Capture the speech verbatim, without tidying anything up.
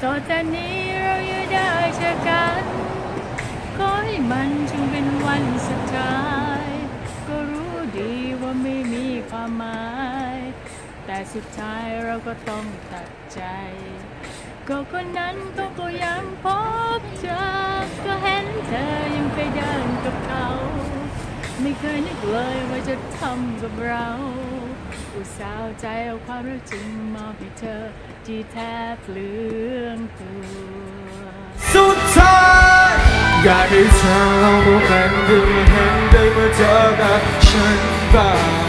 ต่อจากนี้เราอยู่ได้เจอกันขอให้มันจงเป็นวันสุดท้ายก็รู้ดีว่าไม่มีความหมายแต่สุดท้ายเราก็ต้องตัดใจก็คนนั้นก็ก็ยังพบเจอก็เห็นเธอยังไปเดินกับเขาไม่เคยนึกเลยว่าจะทำกับเราอุตส่าห์ใจเอาความรักจริงมอบให้เธอที่แทบเปลืองตัวสุดท้ายอยากให้เธอลองรู้กันดูเห็นได้เมื่อเจอกับฉันบ้าง